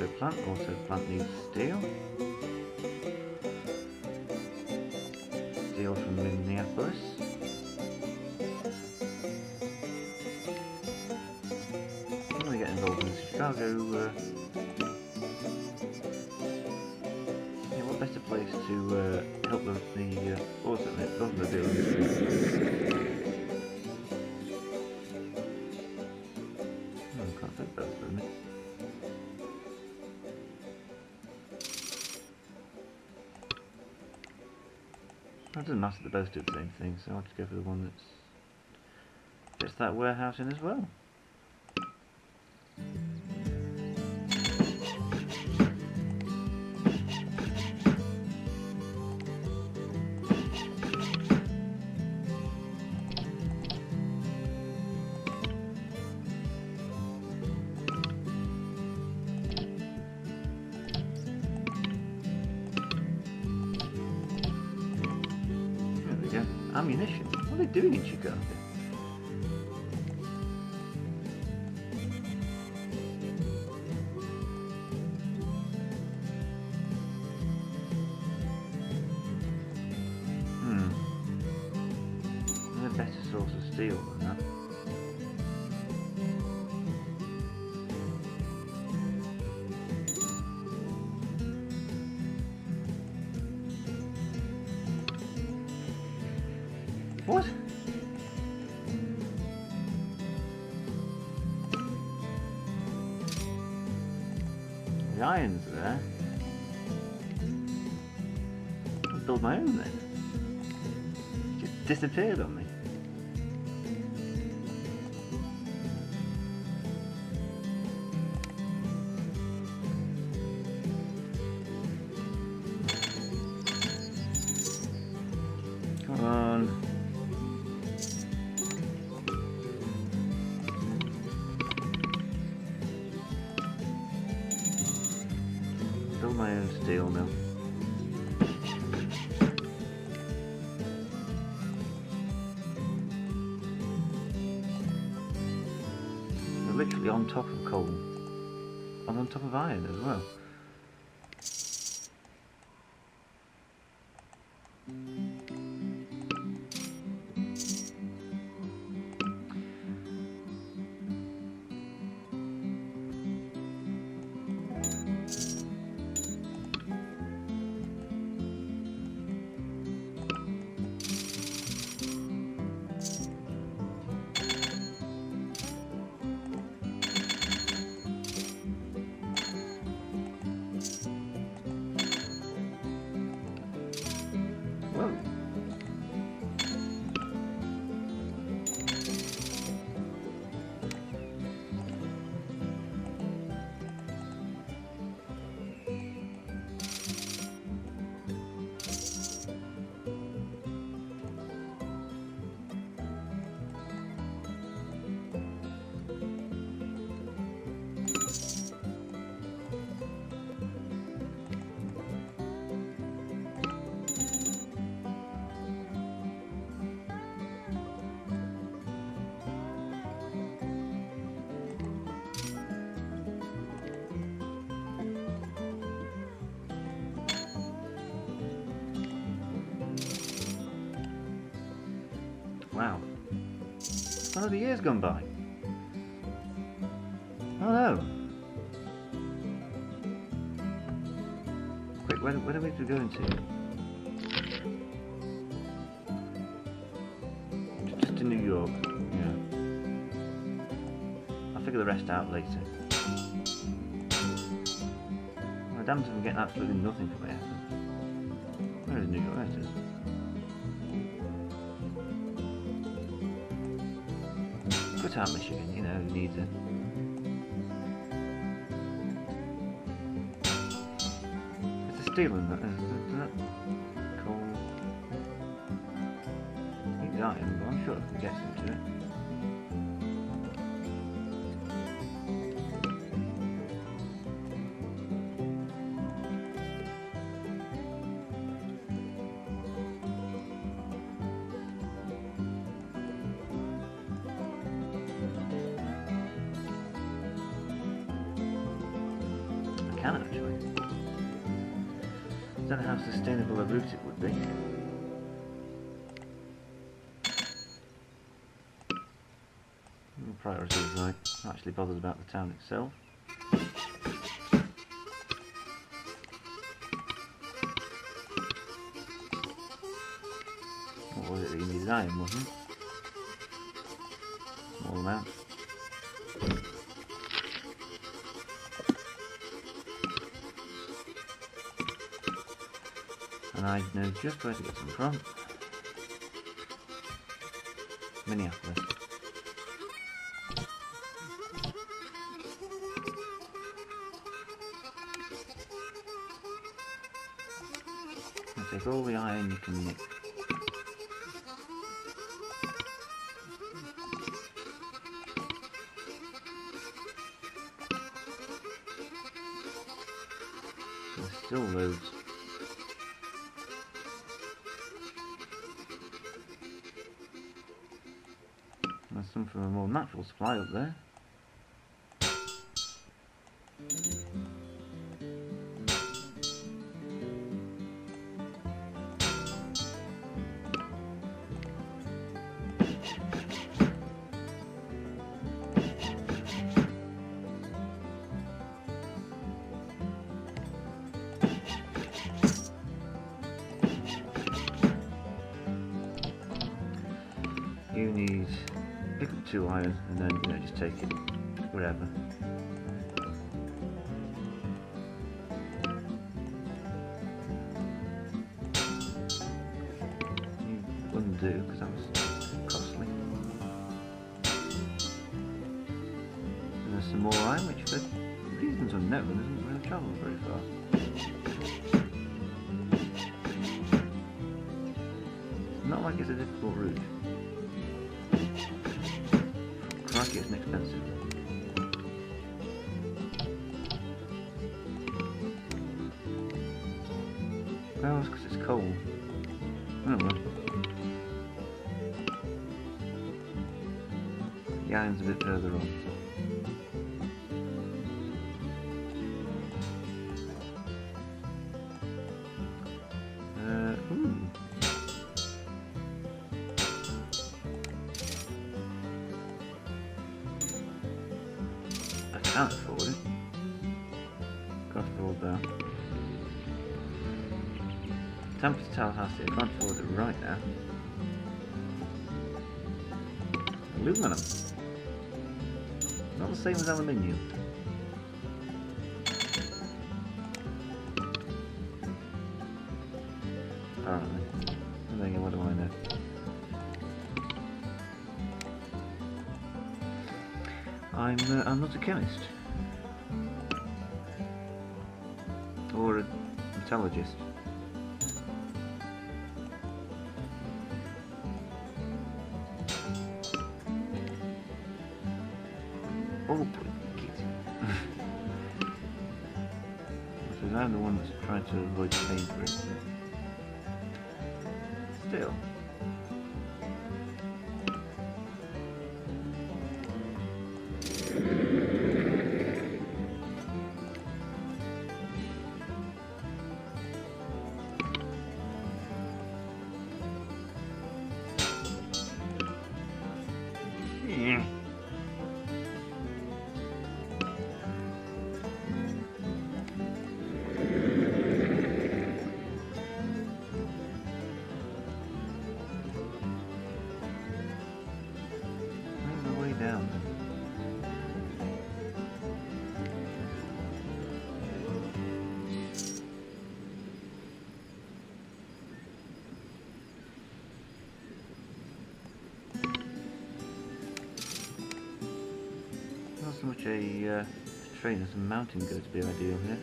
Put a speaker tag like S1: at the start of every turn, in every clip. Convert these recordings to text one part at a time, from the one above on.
S1: Auto plant needs steel. Steel from Minneapolis. When we get involved in the Chicago, yeah, what better place to help the automobile industry? I can't think both for a minute. It doesn't matter, they both do the same thing, so I'll just go for the one that's gets that warehouse in as well. Ammunition? What are they doing in Chicago? There's a better source of steel than that. What? The iron's there. I'll build my own then. It just disappeared on me. Come on. Build my own steel mill. They're literally on top of coal. And on top of iron as well. Wow. Another year's gone by. Oh no. Quick, where are we going to? Just to New York. Yeah. I'll figure the rest out later. Well, damn it, I'm getting absolutely nothing for my efforts. Where is New York? There it is. Good out Michigan, you know, who needs it. There's a steel in that, is that coal? I think the iron, but I'm sure I can get into it. can actually. I don't know how sustainable a route it would be. Priority is right. Not actually bothered about the town itself. What was it that you needed? Iron, wasn't it? Small amount. And I know just where to get some from. Minneapolis. And take all the iron you can nick. There's still loads. There's some from a more natural supply up there. You need pick up 2 iron and then just take it wherever. You wouldn't do because that was costly. And there's some more iron which for reasons unknown isn't really travel very far. It's not like it's a difficult route. Crikey, it's expensive. Well, it's because it's cold. Oh well. The iron's a bit further on. Ooh. Can't afford it. Can't afford that. Tampa to Tallahassee, I can't afford it right now. Aluminum. Not the same as aluminium. Apparently. And then what do I know? I'm not a chemist. Or a metallurgist. Oh, kitty. Because I'm the one that's trying to avoid paying for it. Still. Yeah. Where's the way down then? Not so much a train as a mountain goat to be ideal here.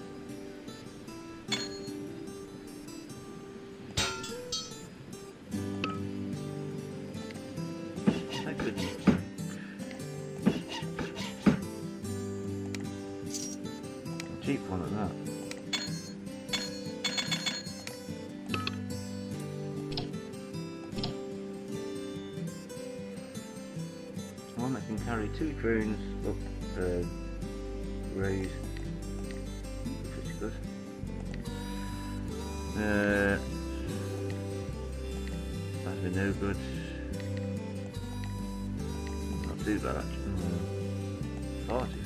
S1: Thank goodness. A cheap one at that. One that can carry 2 drones up the road That's been no good. Not too bad actually. Far too slow.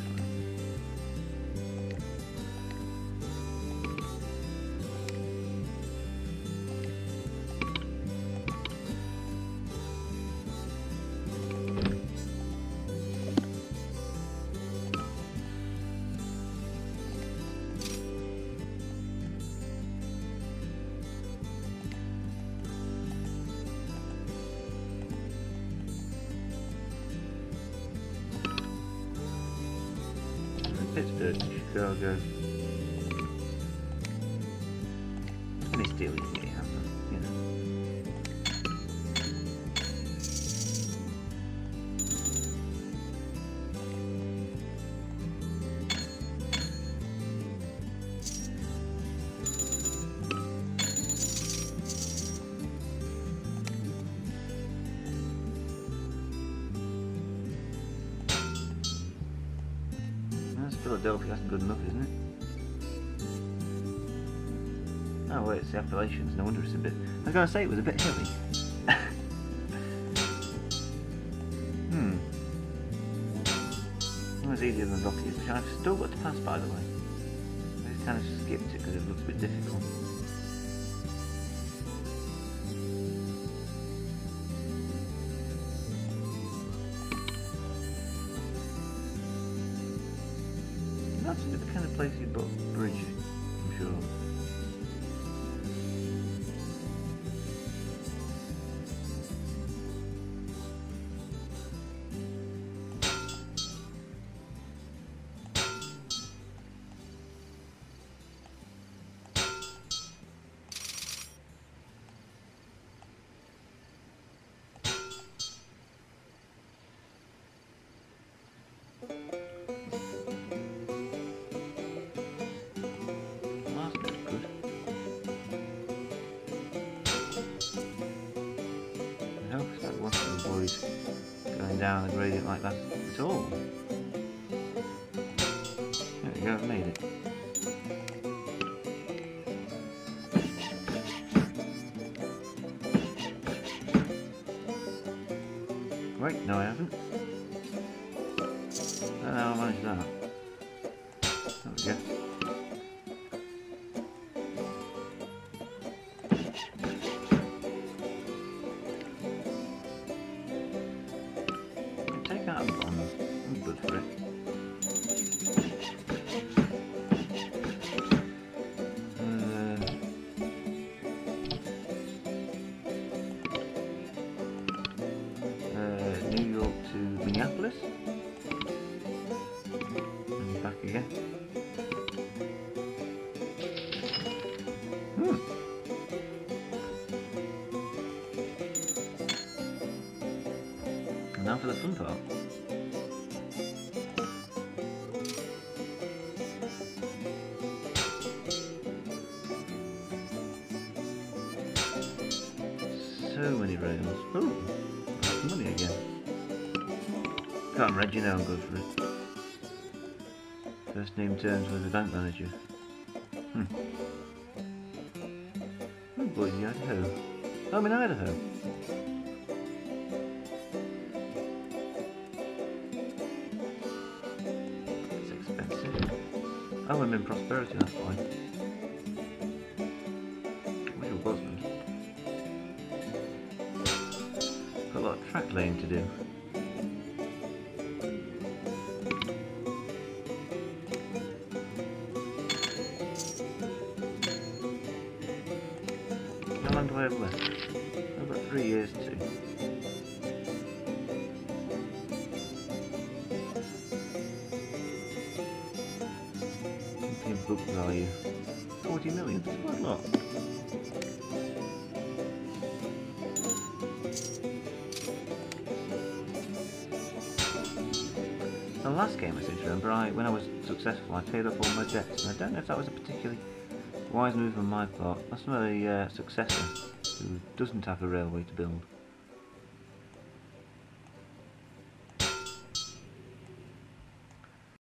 S1: Pittsburgh, Chicago. Any steel you can get your hands on, you know. Philadelphia, that's good enough, isn't it? Oh wait, it's the Appalachians, no wonder it's a bit... I was going to say it was a bit hilly. It was easier than Rocky, which I've still got to pass, by the way. I just kind of skipped it because it looks a bit difficult. That's the kind of place you'd build a bridge, I'm sure. Going down the gradient like that at all. There we go, I've made it. Wait, no I haven't. I don't know how I managed that. There we go. I'm good for it. New York to Minneapolis. And back again. And now for the fun part. So many rails. Oh, that's money again. Can't Reggie now and go for it. First name terms with the bank manager. Oh, boys in Idaho. Oh, I'm in Idaho. It's expensive. Oh, I'm in prosperity, that's fine. Wish it wasn't. Got a lot of track laying to do. How long do I have left? I've got 3 years too. Book value 40 million, that's quite a lot. The last game I seem to remember, when I was successful, I paid off all my debts, and I don't know if that was a particularly wise move on my part. That's not a successor who doesn't have a railway to build.